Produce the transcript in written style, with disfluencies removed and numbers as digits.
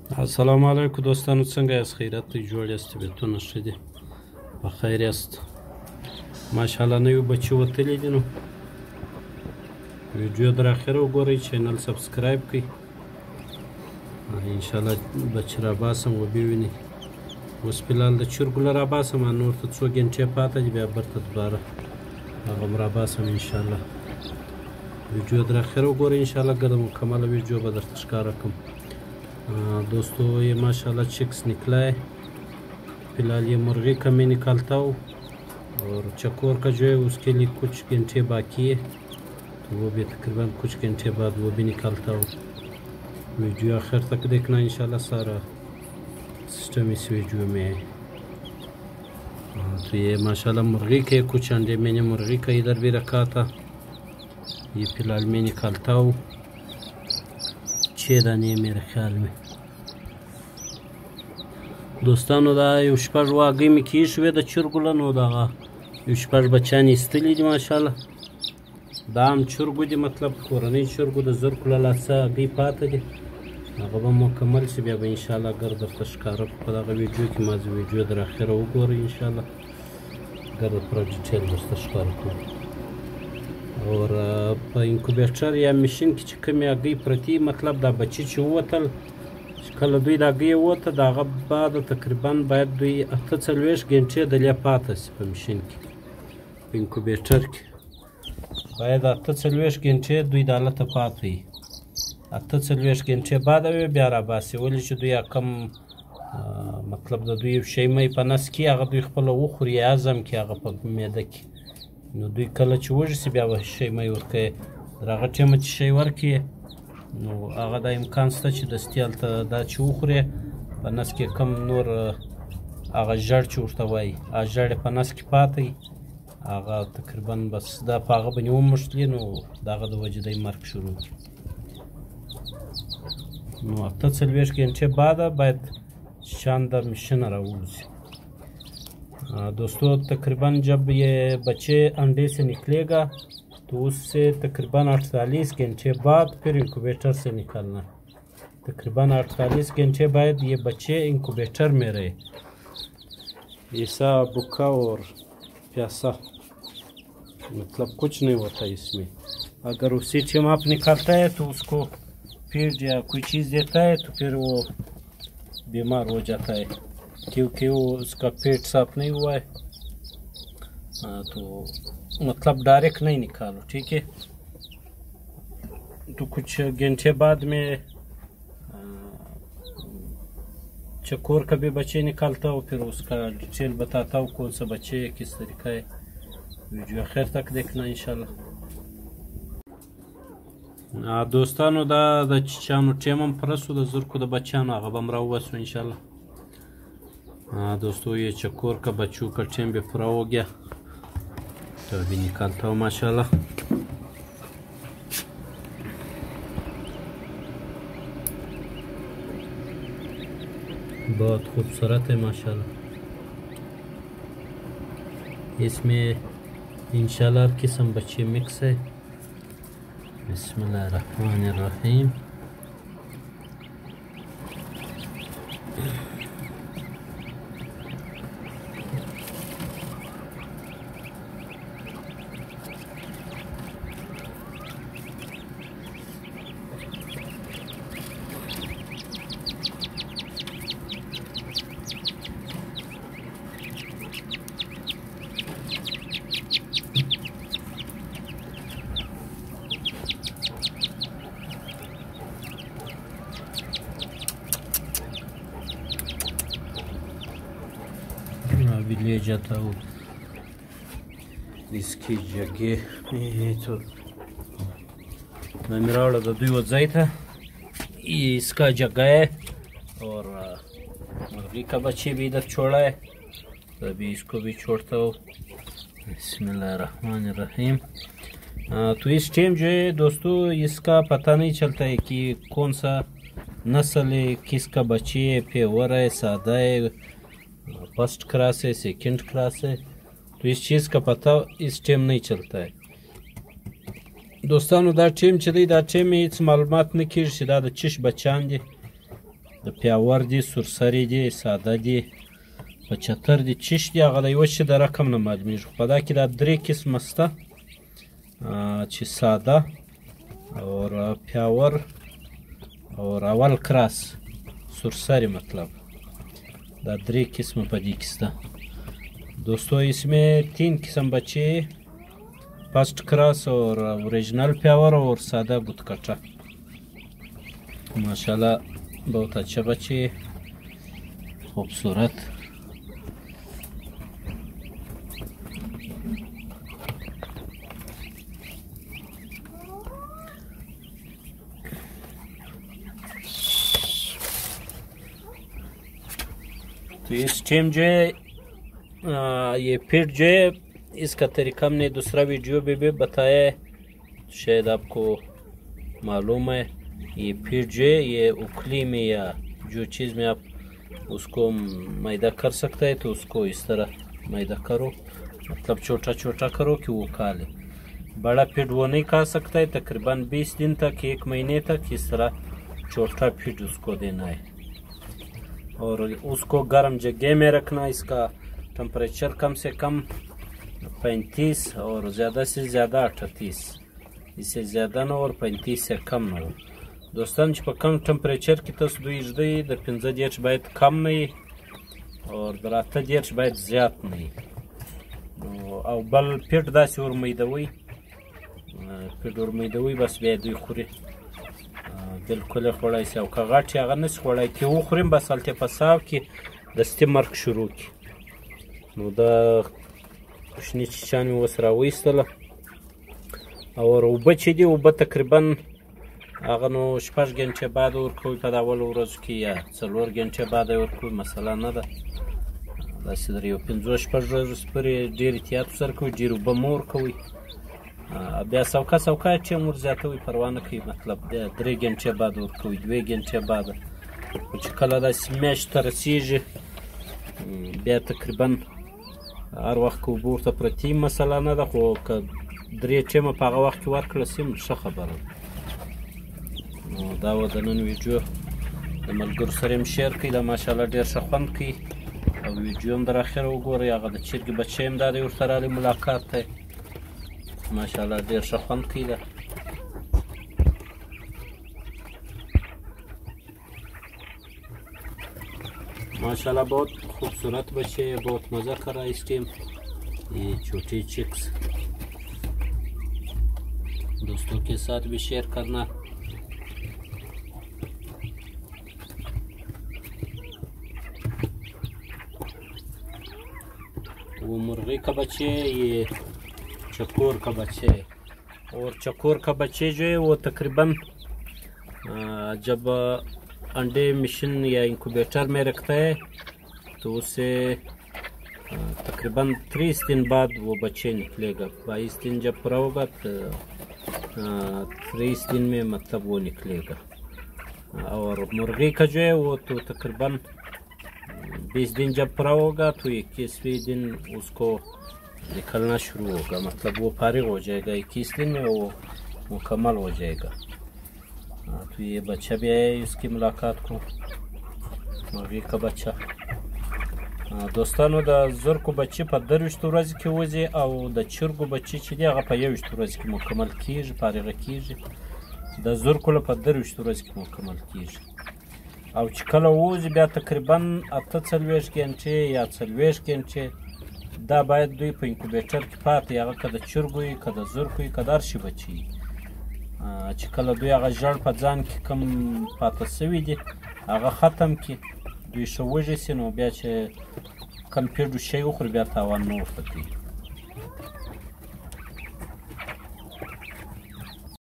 السلام علیکم دوستانو، څنګه یاست؟ خیریت دی؟ جوړ یاست؟ طبیعتونه ښه دي؟ په خیر یاست؟ ماشاءالله نوي بچي وتلي دي. نو ویډیو تر اخره وګورئ، چینل سبسکرایب کړئ. انشاءالله بچي راباسم وبې وینئ. اوس فلحال د چرګو له راباسم، نور ته څو ګنټې پاته دي، بیا برته دوباره هغه هم راباسم انشاءالله. ویډیو تر اخره وګورئ، انشاءالله ګرد مکمله ویډیو به درته ښکاره کړم. दोस्तों ये माशाल्लाह चिक्स निकला है। फिलहाल ये मुर्गी का मैं निकालता हूँ और चकोर का जो है उसके लिए कुछ घंटे बाकी है, तो वो भी तकरीबन कुछ घंटे बाद वो भी निकालता हूँ। वीडियो आखिर तक देखना, इंशाल्लाह सारा सिस्टम इस वीडियो में है। तो ये माशाल्लाह मुर्गी के कुछ अंडे मैंने मुर्गी का इधर भी रखा था, ये फिलहाल मैं निकालता हूँ। 6 दाने मेरे ख्याल में دوستانو. دا یو شپږ واګۍ مې کېښوې د چرګو له، نو دغه یو شپږ بچیان ایستلي دي ماشاءالله. دا هم چرګو دي، مطلب کورنۍ چرګو د زرکو له لاسه هګۍ پاته دي، هغه به مکمل شي، بیا به انشاءالله ګر درته ښکاره کړو په دغه ویډیو کې. ما ویډیو در اخره وګورئ، انشاءالله ګر پوره ډیټیل درته ښکاره کړو. اور په انکوبیټر یا مشین کې چې کومې هګۍ پرتې، مطلب دا بچي چې ووتل، چې کله دوی د هګۍ ووته، د هغه بعد تقریبا باید دوی 48 ګنټې دلې پاته شي په مشین کې. په انکوبیټر کې باید 48 ګنټې دوی د هلته پاته وي. 48 ګنټې بعد بیا راباسي، ولې چې دوی کم مطلب د دوی یو شی مې په نس کې هغه دوی خپله وخوري، هضم کړي هغه په معده کې. نو دوی کله چې وږي سي بیا به شی مې ورکوي، تر هغه ټیمه چې شی ورکړي نو هغه دا امکان شته چې دستي هلته دا چې وخوري په نس کې کم نور هغه ژړ چې ورته وایي، هغه ژړ یې په نس کې پاته وي، هغه تقریبا بس دا په هغه باندې وموښتلي، نو د هغه د وجې دی مرګ شروع کړي. نو 48 घंटे बाद باید शानदार मशीन रावूसी। दोस्तों तकरीबन जब ये बच्चे अंडे से निकलेगा तो उससे तकरीबन 48 घंटे बाद फिर इंक्यूबेटर से निकालना। तकरीबन 48 घंटे बाद ये बच्चे इंक्यूबेटर में रहे। ऐसा भूखा और प्यासा मतलब कुछ नहीं होता इसमें। अगर उसी टाइम आप निकालता है तो उसको फीड या कोई चीज़ देता है तो फिर वो बीमार हो जाता है, क्योंकि वो उसका पेट साफ नहीं हुआ है। तो मतलब डायरेक्ट नहीं निकालो, ठीक है। तो कुछ घंटे बाद में चकोर का भी बच्चे निकालता हूँ, फिर उसका डिटेल बताता हूँ कौन सा बच्चे है, किस तरीका है। वीडियो आखिर तक देखना इंशाल्लाह। دوستانو دا د چیچانو ټیم هم پرسو د زرکو د بچیانو هغه به هم راوباسو انشاءالله. दोस्तों ये चकोर का बच्चों का टाइम भी पूरा हो गया, तो अभी निकालता हूँ माशाल्लाह। बहुत खूबसूरत है माशाल्लाह। इसमें इंशाल्लाह हर किस्म बच्चे मिक्स है। बिस्मिल्लाहिर्रहमानिर्रहीम। अभी ले जाता हूँ इसकी जगह। तो मैं मेरा वाला दूध वज़ाई था, ये इसका जगह है और मुर्गी का बच्चे भी इधर छोड़ा है, तो अभी इसको भी छोड़ता हूँ। बिस्मिल्लाहिर्रहमानिर्रहीम। तो इस टाइम जो है दोस्तों इसका पता नहीं चलता है कि कौन सा नस्ल है, किसका बच्चे है, पेवर है, सादा है, फर्स्ट क्लास है, सेकंड क्लास है। तो इस चीज़ का पता इस टाइम नहीं चलता है दोस्तों। दा टाइम چې دی دا ټیم هیڅ معلومات نه کیږي چې دا د چش بچان دي د پیاور دي، سورسري دي، ساده دي، 75 دي، چش دي. هغه د یوه شي د رقم نه معلومیږي. خو په دا کې دا 3 قسمه شته چې ساده اور پیاور और اول क्रास सुरसरी मतलब दा 3 किस्म په دې کې شته दोस्तों. इसमें 3 किस्म बच्चे, फर्स्ट क्रास और ओरिजिनल प्यावर और सादा बुतकटा. माशाल्लाह बहुत अच्छे बच्चे, खूबसूरत. तो इस टाइम जो है ये फिर जो है इसका तरीका हमने दूसरा वीडियो में भी बताया है, शायद आपको मालूम है. ये फिर जो है ये उखली में या जो चीज़ में आप उसको मैदा कर सकता है तो उसको इस तरह मैदा करो, मतलब छोटा छोटा करो कि वो खा ले. बड़ा फिर वो नहीं खा सकता है. तकरीबन 20 दिन तक, 1 महीने तक इस तरह छोटा फिर उसको देना है और उसको गर्म जगह में रखना. इसका टेम्परेचर कम से कम 35 और ज़्यादा से ज़्यादा 38, इससे ज़्यादा ना और 35 से कम ना हो. दोस्तان چې په کم ټمپریچر کې تاسو دوی ږدئ د 15 باید کم نه وي اور د 8 باید زیات نه وي. او بل پیټ داسې ورمیدوئ، پیټ ورمیدوئ بس بیا دوی خوري بالکل یې خوړی سي. او که غټ یې هغه نسي خوړی، که وخوریم بس هلته په ساو کې دستي مرګ شروع کړي. نو دا کوچني چیچان مې اوس راوایستله اور اوبه چې دي اوبه تقریبا هغه نو 6 غنټې بعد ورکوئ په د اولو ورځو کې یا 4 غنټې بعد یې ورکوئ، مسله نه ده. داسې در یو 5-6 ورځو پورې ډېر احتیاط ورسره کوئ، ډېر اوبه مه ورکوئ. بیا سوکه سوکه ټیم ور زیاتوئ، پروا نه کوي، مطلب 3 غنټې بعد ورکوئ، 2 غنټې بعد. خو چې کله داسې میاشت ته رسېږي بیا تقریبا هر وخت که اوبه ورته پرتې وي مسله نه ده. خو که 3 ټیمه په هغه وخت کې ورکړه سي ښه خبره ده. نو دا و د نن ویډیو، د ملګرو سره یې شیر کړئ. دا ماشاءالله ډېر ښه خوند کوي او ویډیو هم در اخره وګورئ. هغه د چرګې بچی هم دا دی ورته رالی ملاقات دی، ماشاءالله ډېر ښه خوند کوي. دا माशाल्लाह बहुत खूबसूरत बच्चे, बहुत मज़ा कर रहा है इस टाइम. ये छोटे चिक्स दोस्तों के साथ भी शेयर करना. वो मुर्गी का बच्चे, ये चकोर का बच्चे. और चकोर का बच्चे जो है वो तकरीबन जब अंडे मशीन या इंक्यूबेटर में रखता है तो उससे तकरीबन 30 दिन बाद वो बच्चे निकलेगा. 22 दिन जब पूरा होगा तो 30 दिन में मतलब वो निकलेगा. और मुर्गी का जो है वो तो तकरीबन 20 दिन जब पूरा होगा तो 21वें दिन उसको निकलना शुरू होगा, मतलब वो फारिग हो जाएगा. 21 दिन में वो मुकम्मल हो जाएगा. तो ये बच्चा भी आया इसकी मुलाकात को, मुर्गी का बच्चा. دوستانو د زرکو بچې په 23 ورځې کې وځي او د چرګو بچې چې دی هغه په 21 ورځې کې مکمل کېږي، فارغه کېږي. د زرکو له په 23 ورځې کې مکمل کېږي. او چې کله وځي بیا تقریبا 48 غنټې یا 40 غنټې دا باید دوی په انکوبیټر کې پاتې، هغه که د چرګو وي که د زرکو وي که د هر شي بچې وي. چې کله دوی هغه ژړ په ځان کې کوم پاته سوي دي هغه ختم کړي، دوی ښه وږي سي، نو بیا چې کم پیډو شی وخوري بیا تاوان نه ورته کوي.